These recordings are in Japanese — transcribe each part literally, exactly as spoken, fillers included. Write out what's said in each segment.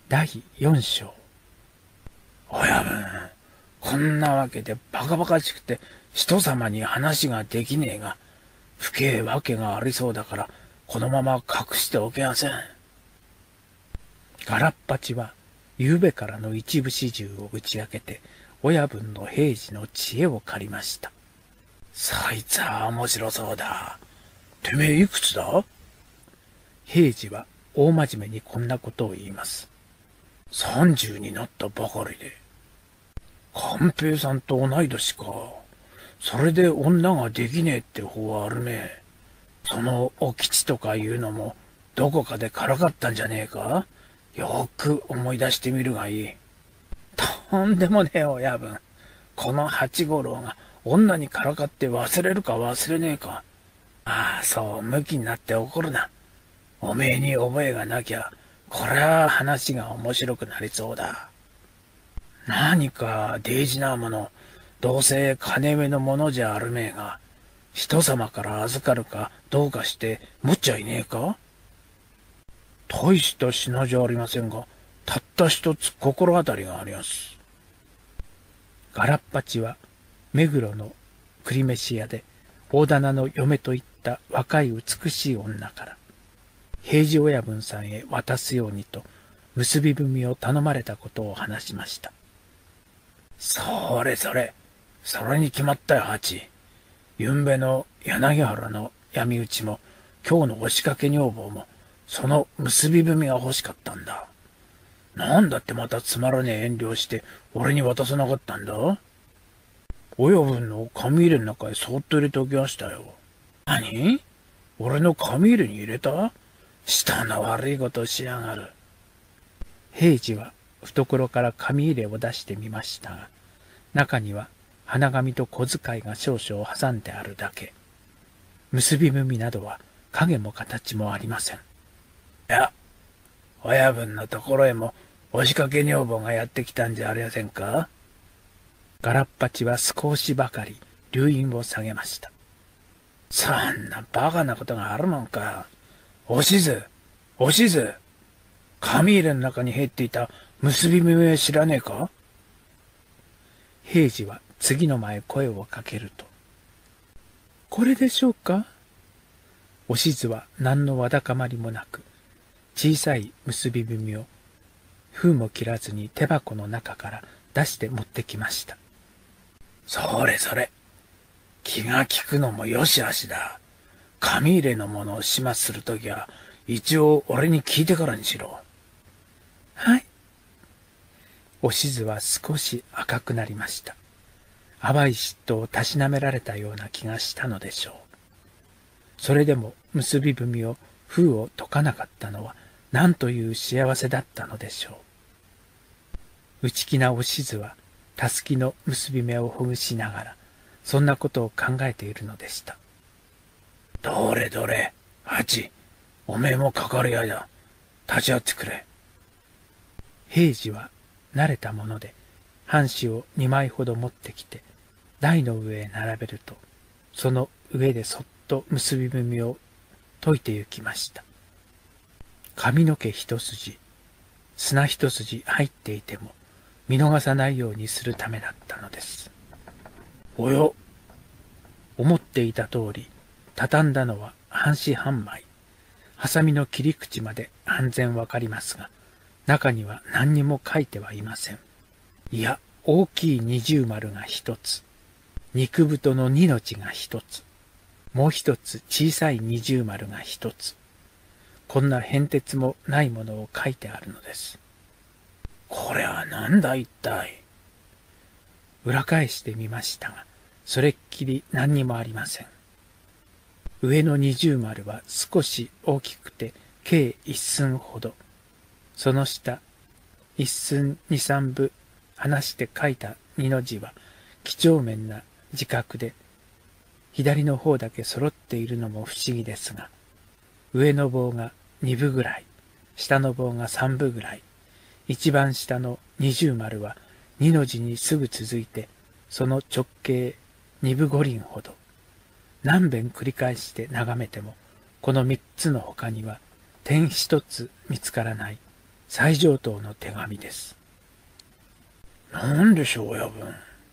だいよん章。親分、こんなわけでバカバカしくて人様に話ができねえが、不敬わけがありそうだから、このまま隠しておけやせん。ガラッパチは、ゆうべからの一部始終を打ち明けて、親分の平次の知恵を借りました。そいつは面白そうだ。てめえいくつだ？平次は大真面目にこんなことを言います。三十になったばかりで。寛平さんと同い年か。それで女ができねえって方はあるね。そのお吉とかいうのもどこかでからかったんじゃねえか？よく思い出してみるがいい。とんでもねえ親分。この八五郎が女にからかって忘れるか忘れねえか。ああ、そうムキになって怒るな。おめえに覚えがなきゃ、こりゃあ話が面白くなりそうだ。何か大事なもの、どうせ金目のものじゃあるめえが、人様から預かるかどうかして持っちゃいねえか？大した品じゃありませんが、たった一つ心当たりがあります。ガラッパチは、目黒の栗飯屋で大店の嫁といった若い美しい女から、平次親分さんへ渡すようにと、結び文を頼まれたことを話しました。それそれ、それに決まったよ、ハチ。ゆんべの柳原の闇討ちも、今日の押しかけ女房も、その結び文が欲しかったんだ。なんだってまたつまらねえ遠慮して、俺に渡さなかったんだ？親分の紙入れの中へそっと入れておきましたよ。何？俺の紙入れに入れた？舌の悪いことをしやがる。平次は懐から紙入れを出してみましたが、中には花紙と小遣いが少々挟んであるだけ。結び文などは影も形もありません。いや、親分のところへも押しかけ女房がやってきたんじゃありませんか？ガラッパチは少しばかり留飲を下げました。そんなバカなことがあるもんか。おしず、おしず、紙入れの中に入っていた結び目を知らねえか？平次は次の前声をかけると、これでしょうか？おしずは何のわだかまりもなく、小さい結び文を封も切らずに手箱の中から出して持ってきました。それそれ、気が利くのもよしあしだ。紙入れのものを始末するときは、一応俺に聞いてからにしろ。はい。おしずは少し赤くなりました。淡い嫉妬をたしなめられたような気がしたのでしょう。それでも結び文を封を解かなかったのは何という幸せだったのでしょう。内気なおしずはたすきの結び目をほぐしながら、そんなことを考えているのでした。どれどれ、ハチ、おめえもかかり合いだ。立ち会ってくれ。平次は慣れたもので、半紙を二枚ほど持ってきて、台の上へ並べると、その上でそっと結び文を解いて行きました。髪の毛一筋、砂一筋入っていても、見逃さないようにするためだったのです。およ、思っていた通り、畳んだのは半紙半枚。ハサミの切り口まで安全わかりますが、中には何にも書いてはいません。いや、大きい二重丸が一つ、肉太の二の字が一つ、もう一つ小さい二重丸が一つ。こんな変哲もないものを書いてあるのです。これは何だ一体。裏返してみましたが、それっきり何にもありません。上の二重丸は少し大きくて計一寸ほど。その下、一寸二三部離して書いた二の字は几帳面な字画で、左の方だけ揃っているのも不思議ですが、上の棒が二部ぐらい、下の棒が三部ぐらい、一番下の二重丸は二の字にすぐ続いて、その直径二分五厘ほど。何遍繰り返して眺めても、この三つの他には点一つ見つからない最上等の手紙です。なんでしょう、親分。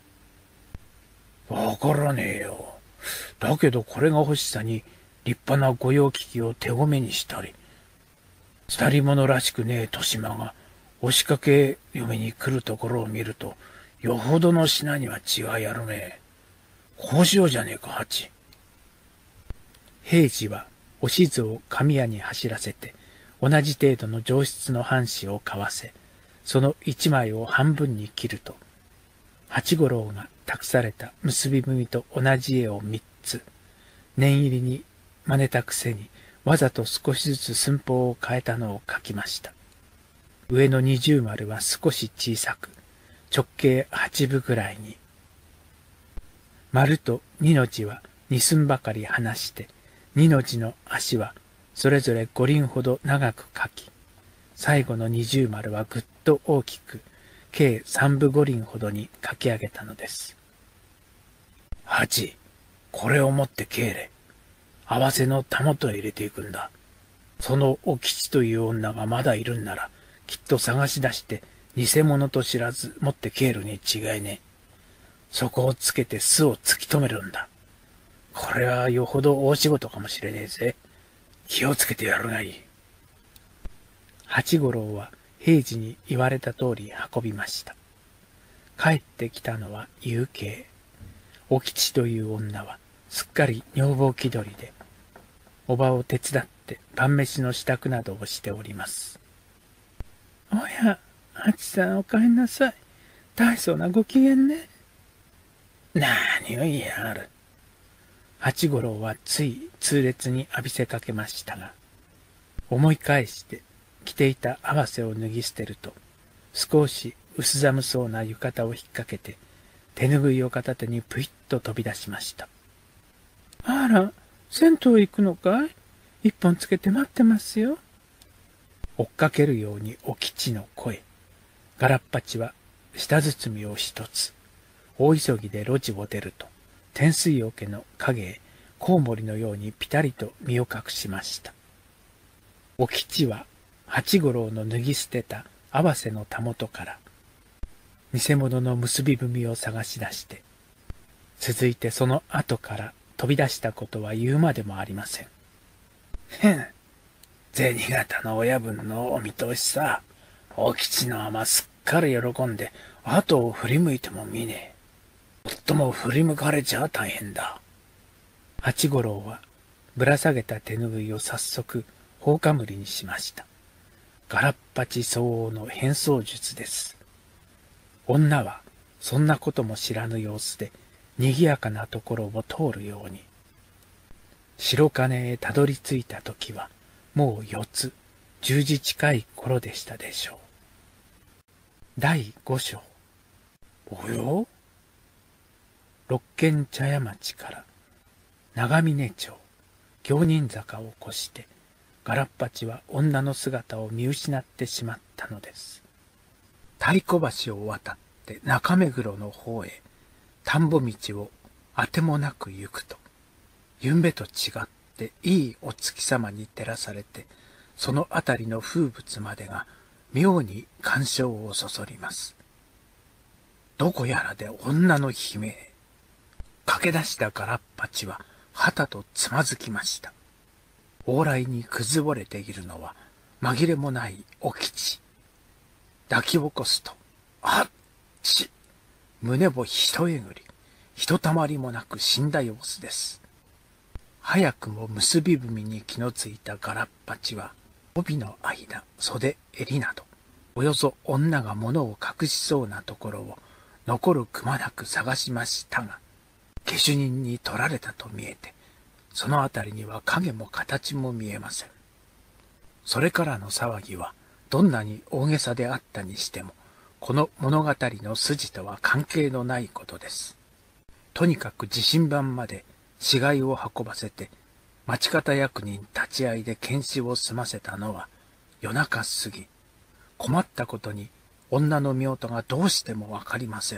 わからねえよ。だけどこれが欲しさに立派な御用聞きを手ごめにしたり、二人者らしくねえ豊島が押しかけ嫁に来るところを見ると、よほどの品には違いあるね。こうしようじゃねえか、ハチ。平次はおしずを紙屋に走らせて、同じ程度の上質の半紙を買わせ、その一枚を半分に切ると、八五郎が託された結び文と同じ絵を三つ、念入りに真似たくせに、わざと少しずつ寸法を変えたのを書きました。上の二重丸は少し小さく、直径八分くらいに。丸と二の字は二寸ばかり離して、二の字の足はそれぞれ五輪ほど長く書き、最後の二重丸はぐっと大きく、計三分五輪ほどに書き上げたのです。八、これを持って帰れ。合わせのたもとへ入れていくんだ。そのお吉という女がまだいるんなら、きっと探し出して偽物と知らず持って帰るに違いねえ。そこをつけて巣を突き止めるんだ。これはよほど大仕事かもしれねえぜ。気をつけてやるがいい。八五郎は平次に言われた通り運びました。帰ってきたのは夕景。お吉という女はすっかり女房気取りで、おばを手伝って晩飯の支度などをしております。おや、八さんお帰りなさい。大層なご機嫌ね。何を言いやがる。八五郎はつい痛烈に浴びせかけましたが、思い返して着ていた合わせを脱ぎ捨てると、少し薄寒そうな浴衣を引っ掛けて、手ぬぐいを片手にぷいっと飛び出しました。あら、銭湯行くのかい？一本つけて待ってますよ。追っかけるようにお吉の声。ガラッパチは舌包みを一つ。大急ぎで路地を出ると、天水桶の影へコウモリのようにぴたりと身を隠しました。お吉は八五郎の脱ぎ捨てた合わせのたもとから、偽物の結び文を探し出して、続いてその後から飛び出したことは言うまでもありません。へん、銭形の親分のお見通しさ。お吉のamaすっかり喜んで、後を振り向いても見ねえ。もっとも振り向かれちゃ大変だ。八五郎はぶら下げた手ぬぐいを早速頬かむりにしました。ガラッパチ相応の変装術です。女はそんなことも知らぬ様子で、賑やかなところを通るように。白金へたどり着いたときは、もう四つ、十時近い頃でしたでしょう。第五章。およ？六軒茶屋町から長峰町、行人坂を越して、ガラッパチは女の姿を見失ってしまったのです。太鼓橋を渡って中目黒の方へ、田んぼ道をあてもなく行くと、ゆんべと違っていいお月様に照らされて、そのあたりの風物までが妙に感傷をそそります。どこやらで女の悲鳴。駆け出したガラッパチははたとつまずきました。往来にくずぼれているのは紛れもないお吉。抱き起こすと、あっち、胸を一えぐり、ひとたまりもなく死んだ様子です。早くも結び文に気のついたガラッパチは、帯の間、袖、襟など、およそ女が物を隠しそうなところを残るくまなく探しましたが、下手人に取られたと見えて、そのあたりには影も形も見えません。それからの騒ぎは、どんなに大げさであったにしても、この物語の筋とは関係のないことです。とにかく地震盤まで死骸を運ばせて、町方役人立ち会いで検視を済ませたのは夜中過ぎ。困ったことに女の身元がどうしてもわかりません。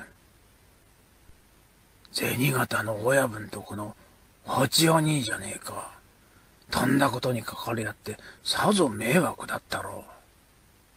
銭形の親分とこの八お兄じゃねえか。とんだことにかかり合ってさぞ迷惑だったろう。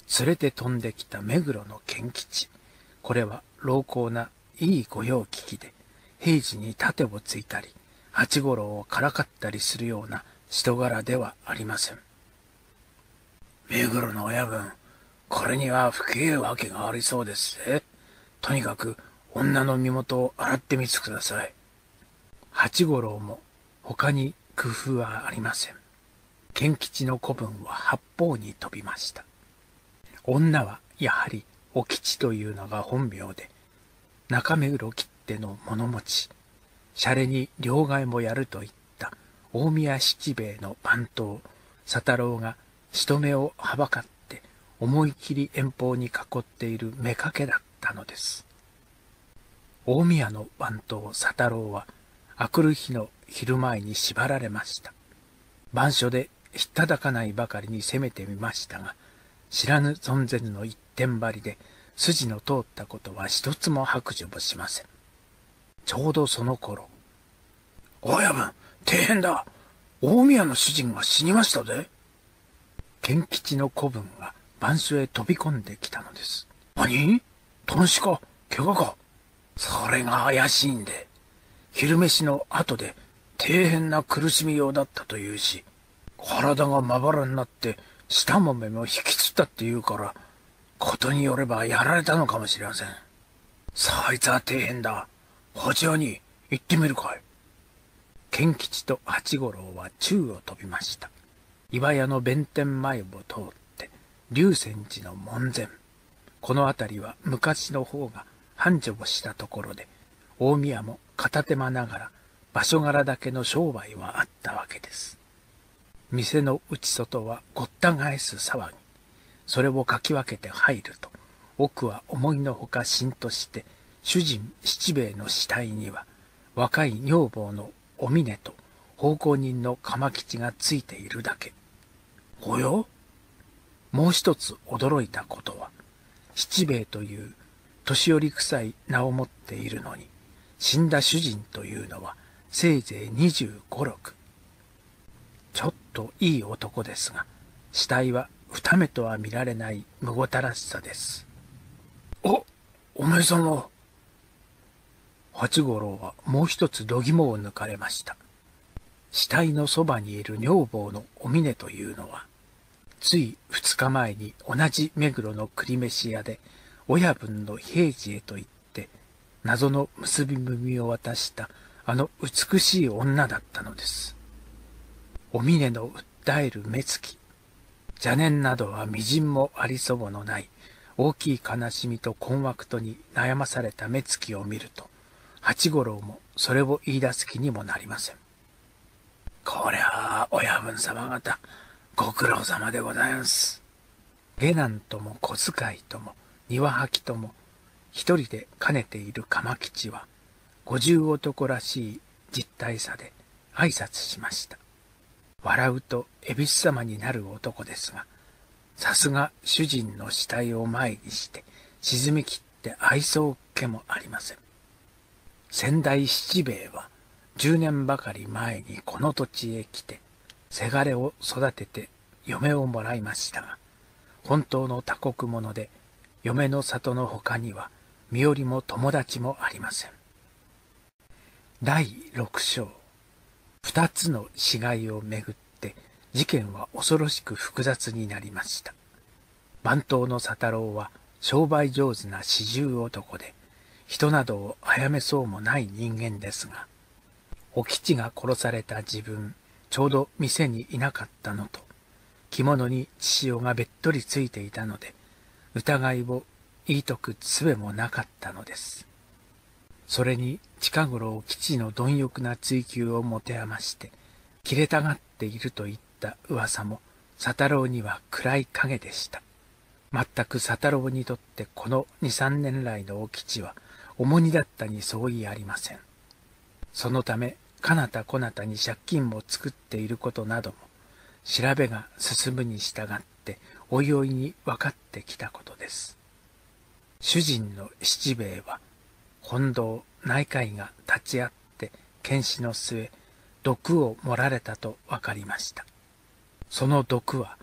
連れて飛んできた目黒の賢吉。これは老厚ないい御用聞きで、平時に盾をついたり、八五郎をからかったりするような人柄ではありません。目黒の親分、これには不敬わけがありそうですぜ。とにかく女の身元を洗ってみてください。八五郎も他に工夫はありません。賢吉の子分は八方に飛びました。女はやはりお吉というのが本名で、中目黒切手の物持ち、シャレに両替もやると言った大宮七兵衛の番頭、佐太郎が人目をはばかって思い切り遠方に囲っている妾だったのです。大宮の番頭佐太郎は、あくる日の昼前に縛られました。番所でひっただかないばかりに攻めてみましたが、知らぬ存ぜぬの一点張りで、筋の通ったことは一つも白状もしません。ちょうどその頃、親分、大変だ。大宮の主人が死にましたぜ。賢吉の子分が番所へ飛び込んできたのです。何？頓死か？怪我か？それが怪しいんで、昼飯の後で大変な苦しみようだったというし、体がまばらになって舌も目も引きつったって言うから、ことによればやられたのかもしれません。そいつは大変だ。補助に行ってみるかい。賢吉と八五郎は宙を飛びました。岩屋の弁天前を通って龍泉寺の門前。この辺りは昔の方が繁盛をしたところで、大宮も片手間ながら場所柄だけの商売はあったわけです。店の内外はごった返す騒ぎ。それをかき分けて入ると、奥は思いのほかしんとして、主人七兵衛の死体には、若い女房のお峰と奉公人の鎌吉がついているだけ。およ？もう一つ驚いたことは、七兵衛という年寄り臭い名を持っているのに、死んだ主人というのはせいぜい二十五六。ちょっといい男ですが、死体は二目とは見られないむごたらしさです。お、お前さんは。八五郎はもう一つ度肝を抜かれました。死体のそばにいる女房のお峰というのは、つい二日前に同じ目黒の栗飯屋で親分の平次へと言って謎の結び文を渡したあの美しい女だったのです。お峰の訴える目つき、邪念などはみじんもありそぼのない大きい悲しみと困惑とに悩まされた目つきを見ると、八五郎もそれを言い出す気にもなりません。こりゃあ親分様方、ご苦労様でございます。下男とも小遣いとも庭履きとも一人で兼ねている鎌吉は、五十男らしい実体さで挨拶しました。笑うと恵比寿様になる男ですが、さすが主人の死体を前にして沈み切って愛想っ気もありません。先代七兵衛は十年ばかり前にこの土地へ来て、せがれを育てて嫁をもらいましたが、本当の他国者で嫁の里の他には身寄りも友達もありません。だい六章、二つの死骸をめぐって事件は恐ろしく複雑になりました。番頭の佐太郎は商売上手な四十男で、人などを殺めそうもない人間ですが、お吉が殺された自分、ちょうど店にいなかったのと、着物に血潮がべっとりついていたので、疑いを言い解く術もなかったのです。それに近頃お吉の貪欲な追求を持て余して、切れたがっているといった噂も佐太郎には暗い影でした。全く佐太郎にとってこの二三年来のお吉は重荷だったに相違ありません。そのため、かなたこなたに借金も作っていることなども、調べが進むに従っておいおいに分かってきたことです。主人の七兵衛は、本堂内科医が立ち会って検視の末、毒を盛られたと分かりました。その毒は、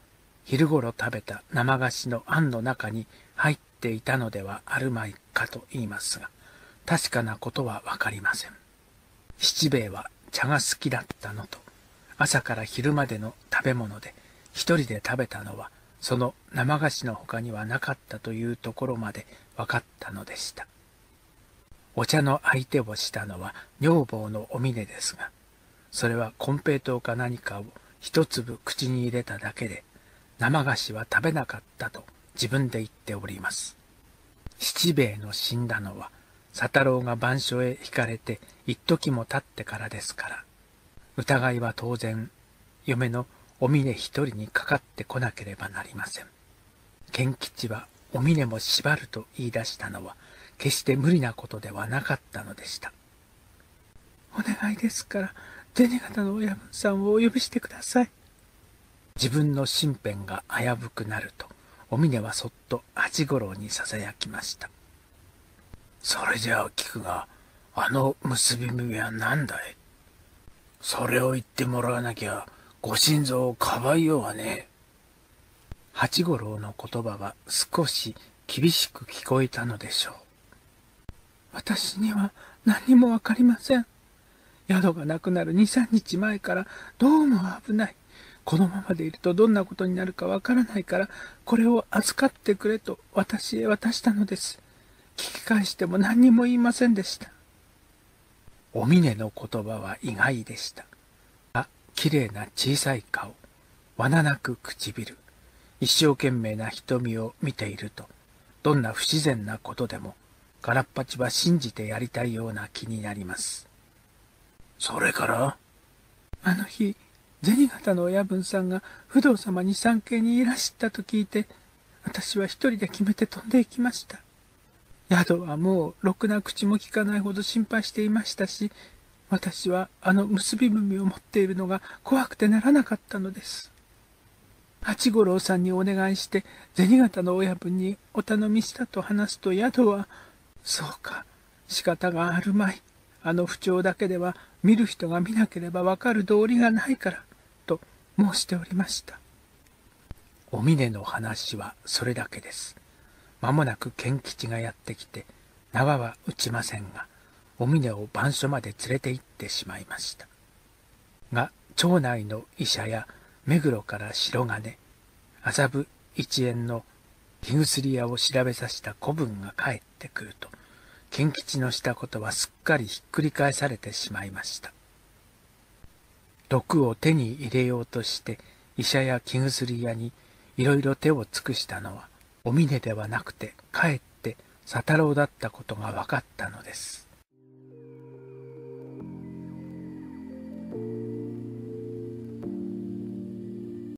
昼ごろ食べた生菓子のあんの中に入っていたのではあるまいかと言いますが、確かなことはわかりません。七兵衛は茶が好きだったのと、朝から昼までの食べ物で一人で食べたのはその生菓子の他にはなかったというところまでわかったのでした。お茶の相手をしたのは女房のお峰ですが、それは金平糖か何かを一粒口に入れただけで、生菓子は食べなかったと自分で言っております。七兵衛の死んだのは、佐太郎が番所へ引かれて一時も経ってからですから、疑いは当然、嫁のお峰一人にかかってこなければなりません。賢吉はお峰も縛ると言い出したのは、決して無理なことではなかったのでした。お願いですから、銭形の親分さんをお呼びしてください。自分の身辺が危うくなると、お峰はそっと八五郎にささやきました。それじゃあ聞くが、あの結び目は何だい？それを言ってもらわなきゃ、ご心臓をかばいようがねえ。八五郎の言葉は少し厳しく聞こえたのでしょう。私には何にもわかりません。宿がなくなる二三日前からどうも危ない。このままでいるとどんなことになるかわからないから、これを預かってくれと私へ渡したのです。聞き返しても何にも言いませんでした。お峰の言葉は意外でした。あ、きれいな小さい顔、罠なく唇、一生懸命な瞳を見ていると、どんな不自然なことでも、ガラッパチは信じてやりたいような気になります。それからあの日、銭形の親分さんが不動様に参詣にいらしたと聞いて、私は一人で決めて飛んで行きました。宿はもうろくな口も聞かないほど心配していましたし、私はあの結び文を持っているのが怖くてならなかったのです。八五郎さんにお願いして銭形の親分にお頼みしたと話すと、宿は、そうか、仕方があるまい。あの不調だけでは見る人が見なければわかる道理がないから、と申しておりました。お峰の話はそれだけです。間もなく賢吉がやってきて、縄は打ちませんが、お峰を番所まで連れて行ってしまいました。が、町内の医者や目黒から白金、麻布一円の火薬屋を調べさせた子分が帰ってくると、賢吉のしたことはすっかりひっくり返されてしまいました。毒を手に入れようとして医者や気薬屋にいろいろ手を尽くしたのはお峰ではなくてかえって佐太郎だったことが分かったのです。